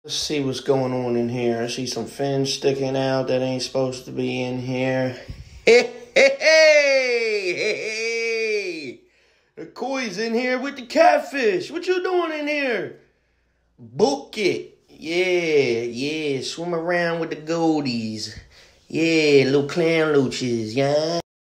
Let's see what's going on in here. I see some fins sticking out that ain't supposed to be in here. Hey, hey, hey, hey, hey. The koi's in here with the catfish. What you doing in here? Book it. Yeah. Swim around with the goldies. Yeah, little clown loaches, yeah.